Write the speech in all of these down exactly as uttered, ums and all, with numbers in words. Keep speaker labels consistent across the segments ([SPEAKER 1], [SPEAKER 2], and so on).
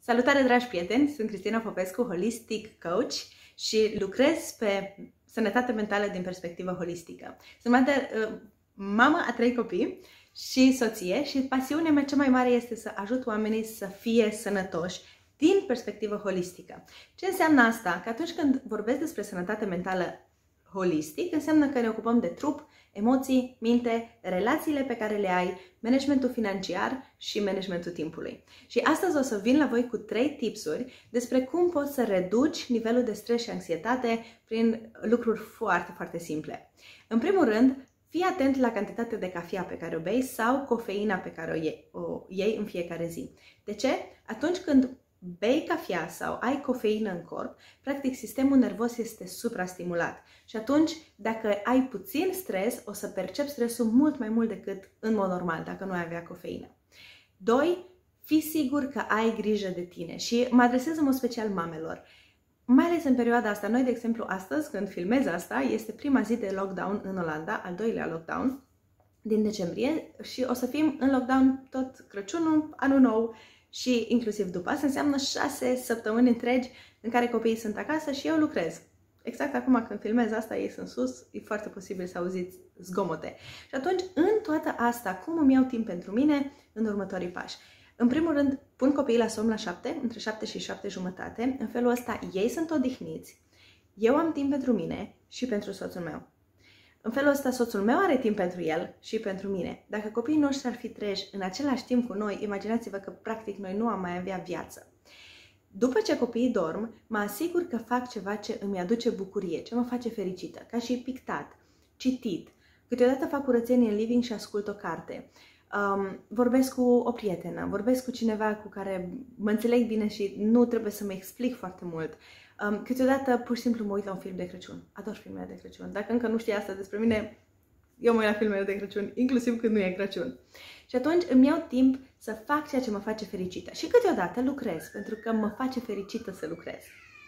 [SPEAKER 1] Salutare, dragi prieteni! Sunt Cristina Popescu, Holistic Coach și lucrez pe sănătate mentală din perspectivă holistică. Sunt mamă a trei copii și soție și pasiunea mea cea mai mare este să ajut oamenii să fie sănătoși din perspectivă holistică. Ce înseamnă asta? Că atunci când vorbesc despre sănătate mentală holistic, înseamnă că ne ocupăm de trup, emoții, minte, relațiile pe care le ai, managementul financiar și managementul timpului. Și astăzi o să vin la voi cu trei tipsuri despre cum poți să reduci nivelul de stres și anxietate prin lucruri foarte, foarte simple. În primul rând, fii atent la cantitatea de cafea pe care o bei sau cofeina pe care o iei, o iei în fiecare zi. De ce? Atunci când bei cafea sau ai cofeină în corp, practic sistemul nervos este suprastimulat. Și atunci, dacă ai puțin stres, o să percepi stresul mult mai mult decât în mod normal, dacă nu ai avea cofeină. doi. Fii sigur că ai grijă de tine și mă adresez în mod special mamelor. Mai ales în perioada asta, noi, de exemplu, astăzi, când filmez asta, este prima zi de lockdown în Olanda, al doilea lockdown din decembrie și o să fim în lockdown tot Crăciunul, Anul Nou și inclusiv după. Asta înseamnă șase săptămâni întregi în care copiii sunt acasă și eu lucrez. Exact acum când filmez asta, ei sunt sus, e foarte posibil să auziți zgomote. Și atunci, în toată asta, cum îmi iau timp pentru mine în următorii pași? În primul rând, pun copiii la somn la șapte, între șapte și șapte jumătate. În felul ăsta, ei sunt odihniți, eu am timp pentru mine și pentru soțul meu. În felul ăsta, soțul meu are timp pentru el și pentru mine. Dacă copiii noștri ar fi treji în același timp cu noi, imaginați-vă că practic noi nu am mai avea viață. După ce copiii dorm, mă asigur că fac ceva ce îmi aduce bucurie, ce mă face fericită, ca și pictat, citit. Câteodată fac curățenie în living și ascult o carte. Um, vorbesc cu o prietenă, vorbesc cu cineva cu care mă înțeleg bine și nu trebuie să mă explic foarte mult. Um, câteodată pur și simplu mă uit la un film de Crăciun. Ador filmele de Crăciun. Dacă încă nu știi asta despre mine, eu mă uit la filmele de Crăciun, inclusiv când nu e Crăciun. Și atunci îmi iau timp să fac ceea ce mă face fericită. Și câteodată lucrez, pentru că mă face fericită să lucrez.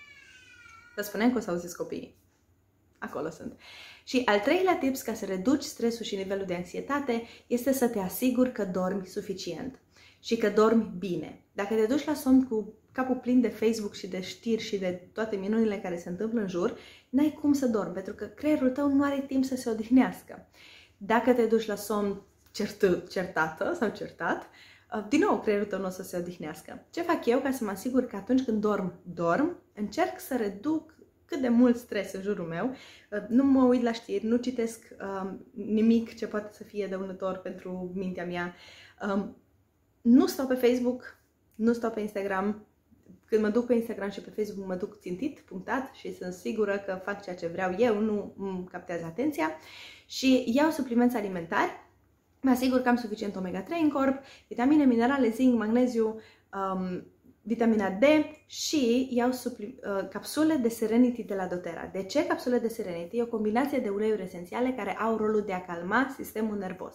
[SPEAKER 1] Vă spunem că o să auziți copiii. Acolo sunt. Și al treilea tips ca să reduci stresul și nivelul de anxietate este să te asiguri că dormi suficient și că dormi bine. Dacă te duci la somn cu capul plin de Facebook și de știri și de toate minunile care se întâmplă în jur, n-ai cum să dormi, pentru că creierul tău nu are timp să se odihnească. Dacă te duci la somn certă, certată sau certat, din nou creierul tău nu o să se odihnească. Ce fac eu ca să mă asigur că atunci când dorm, dorm, încerc să reduc cât de mult stres în jurul meu, nu mă uit la știri, nu citesc um, nimic ce poate să fie dăunător pentru mintea mea, um, nu stau pe Facebook, nu stau pe Instagram. Când mă duc pe Instagram și pe Facebook mă duc țintit, punctat și sunt sigură că fac ceea ce vreau eu, nu îmi captează atenția și iau suplimenți alimentari, mă asigur că am suficient omega trei în corp, vitamine, minerale, zinc, magneziu, um, vitamina D și iau uh, capsule de Serenity de la doTERRA. De ce capsule de Serenity? E o combinație de uleiuri esențiale care au rolul de a calma sistemul nervos.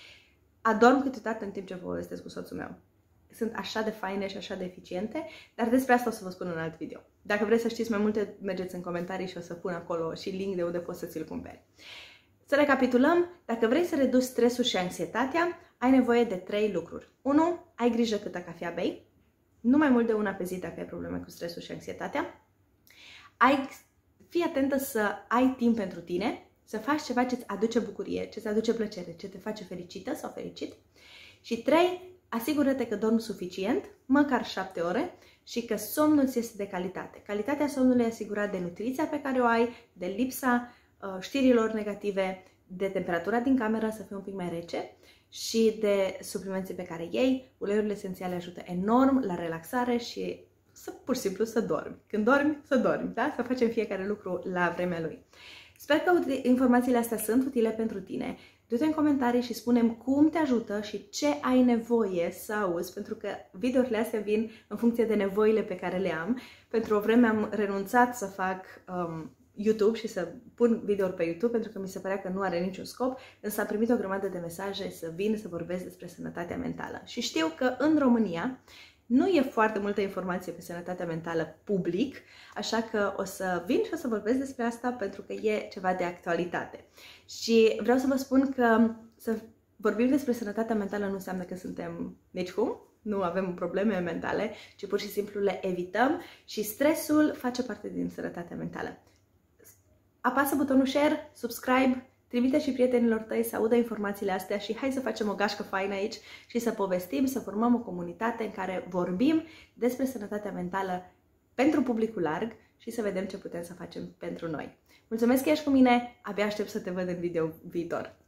[SPEAKER 1] Adorm câteodată în timp ce povestesc cu soțul meu. Sunt așa de faine și așa de eficiente, dar despre asta o să vă spun în alt video. Dacă vreți să știți mai multe, mergeți în comentarii și o să pun acolo și link de unde poți să ți-l cumperi. Să recapitulăm, dacă vrei să reduci stresul și anxietatea, ai nevoie de trei lucruri. unu. Ai grijă câtă cafea bei. Nu mai mult de una pe zi dacă ai probleme cu stresul și anxietatea. Ai, fii atentă să ai timp pentru tine, să faci ceva ce îți aduce bucurie, ce îți aduce plăcere, ce te face fericită sau fericit. Și trei. Asigură-te că dormi suficient, măcar șapte ore, și că somnul ți este de calitate. Calitatea somnului e asigurată de nutriția pe care o ai, de lipsa uh, știrilor negative, de temperatura din cameră să fie un pic mai rece și de suplimenții pe care iei. Uleiurile esențiale ajută enorm la relaxare și să pur și simplu să dormi. Când dormi, să dormi, da? Să facem fiecare lucru la vremea lui. Sper că informațiile astea sunt utile pentru tine. Du-te în comentarii și spune-mi cum te ajută și ce ai nevoie să auzi, pentru că videourile astea vin în funcție de nevoile pe care le am. Pentru o vreme am renunțat să fac um, YouTube și să pun videouri pe YouTube, pentru că mi se părea că nu are niciun scop, însă am primit o grămadă de mesaje să vin să vorbesc despre sănătatea mentală. Și știu că în România nu e foarte multă informație pe sănătatea mentală public, așa că o să vin și o să vorbesc despre asta pentru că e ceva de actualitate. Și vreau să vă spun că să vorbim despre sănătatea mentală nu înseamnă că suntem nici cum, nu avem probleme mentale, ci pur și simplu le evităm și stresul face parte din sănătatea mentală. Apasă butonul share, subscribe, trimite și prietenilor tăi să audă informațiile astea și hai să facem o gașcă faină aici și să povestim, să formăm o comunitate în care vorbim despre sănătatea mentală pentru publicul larg și să vedem ce putem să facem pentru noi. Mulțumesc că ești cu mine, abia aștept să te văd în video viitor.